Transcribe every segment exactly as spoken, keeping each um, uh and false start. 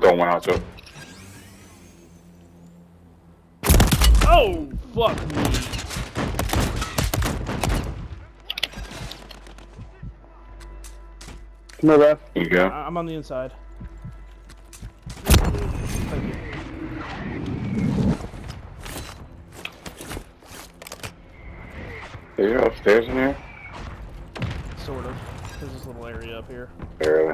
Don't want out too. Oh, fuck me. Come here, ref. You go. I I'm on the inside. Thank you. Are you upstairs in here? Sort of. There's this little area up here. Barely.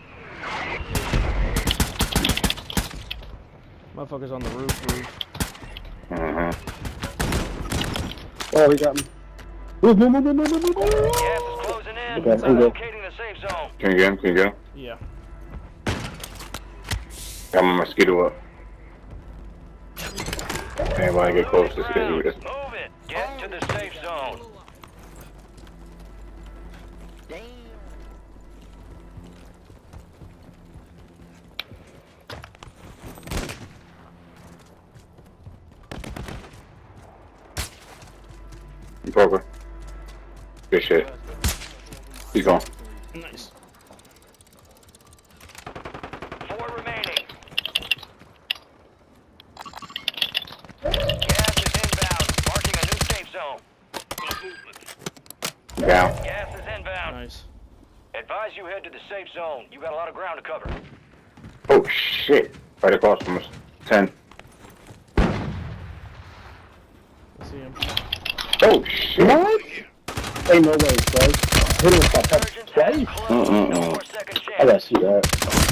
Motherfucker's on the roof, roof. Mm-hmm. Oh, he got me. Move, move, move, move, move, move, move. Gas is closing in. Okay, It's I'm good. locating the safe zone. Can you get him? Can you get him? Yeah. Got my mosquito up. Anybody get close to this? Move it. Get to the safe zone. Broker. Good shit. He's gone. Nice. Four remaining. Gas is inbound. Marking a new safe zone. Down. Gas is inbound. Nice. Advise you head to the safe zone. You got a lot of ground to cover. Oh shit. Right across from us. Ten. I see him. Oh shit. What? Ain't no way, bro. Hit him with my pep Surgeons has twice. closed. Mm-mm-mm. No more second I chance. gotta see that.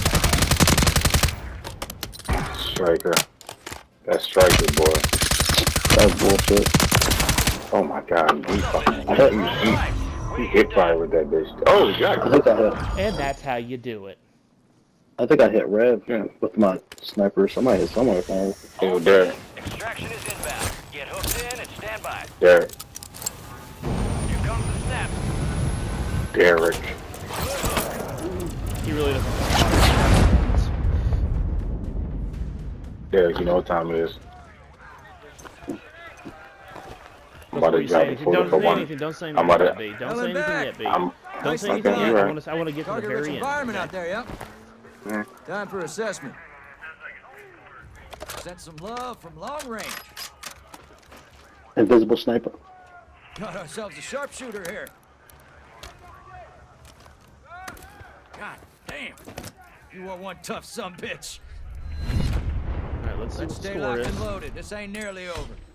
Striker. That's Striker, boy. That's bullshit. Oh my god. He fucking. I hit, He, he, he hit fire with that bitch. Oh, he got I it. think I hit. And that's how you do it. I think I hit Rev Yeah. with my sniper. Somebody hit somewhere with my. He was there. Extraction is inbound. Get hooked in and stand by. Derek. Here comes the snap. Derek. He really doesn't. Derek, you know what time it is. I'm about to Before you drop say it anything, for don't for say one. anything. Don't say I'm anything about yet, to. B. Don't say Coming anything back. yet, B. I'm. Don't say Okay, anything yet. you're I right. want to. I want to get to the Target rich very end. environment out there, yep. Yeah. Time for assessment. Sent some love from long range. Invisible sniper. Got ourselves a sharpshooter here. God damn. You are one tough sumbitch. All right, let's see what Let's the stay score locked is. and loaded. This ain't nearly over.